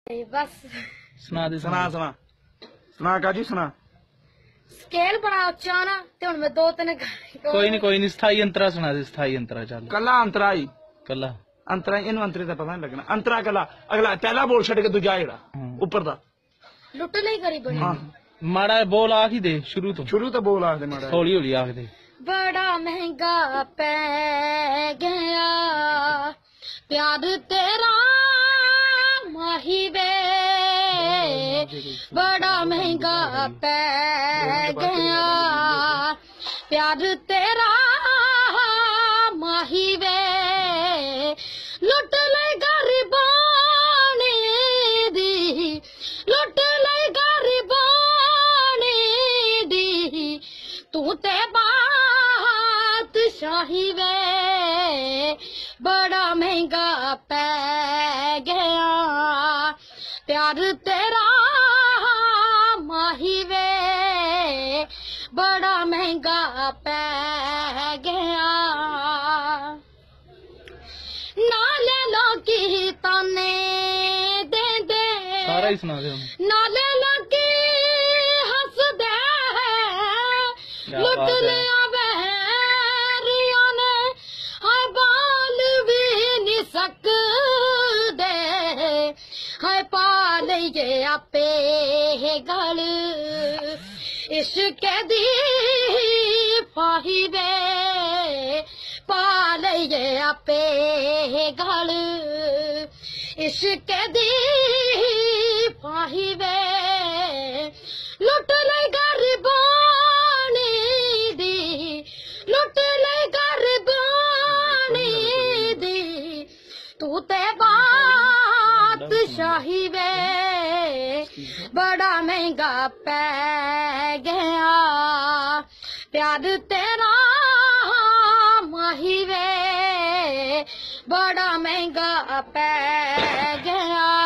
बस सुना दे सुना सुना सुना काजी सुना स्केल बड़ा उच्चा ना ते हुन मैं दो तीन कोई नहीं स्थाई अंतरा सुना दे स्थाई अंतरा चल कला अंतरा ही कला अंतरा इन अंतरे का पता नहीं लगना अंतरा कला अगला पहला बोल छड़ के दूजा जेड़ा ऊपर दा लुट नहीं करी बनी हाँ माड़ा बोल आख ही दे शुरू तो बोल आख दे माड़ा हौली हौली आख दे। बड़ा महंगा पै गया प्यार तेरा माही वे बड़ा महंगा पै गया प्यार तेरा माही वे लुट ले गरीबानी दी लुट ले गरीबानी दी तू ते बादशाही वे बड़ा महंगा पै गया प्यार तेरा माही वे बड़ा महंगा पै गया नाले लोकी ताने दे दे सारा ही सुना दे नाले लोकी हंस दे लुट लिया बहरिया ने हाय बाल भी नहीं सकदे हाय पाल ये आपे गल इश्क दी फाही वे पाल ये आपे गल इश्क दी फाही वे लुट ले गरीबानी दी लुट ले गरीबानी दी तू ते बादशाही वे बड़ा महंगा पै गया प्यार तेरा माही वे बड़ा महंगा पै गया।